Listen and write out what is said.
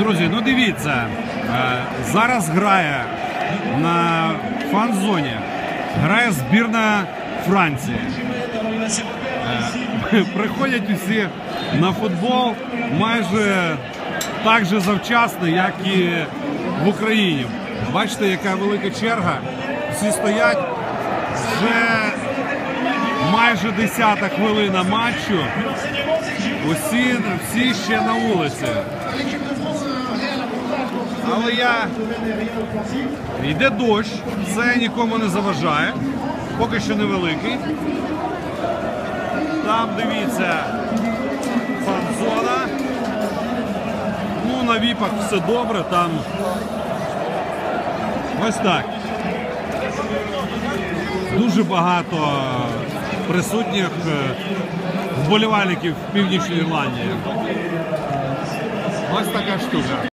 Друзі, ну дивіться, зараз грає на фан-зоні, грає збірна Франції. Приходять усі на футбол майже так же завчасно, як і в Україні. Бачите, яка велика черга. Всі стоять, вже майже 10-та хвилина матчу. Всі ще на вулиці. Але йде дощ, це нікому не заважає, поки що невеликий. Там, дивіться, фан-зона. Ну, на віпах все добре, там ось так. Дуже багато присутніх вболівальників в Північній Ірландії. Ось така штука.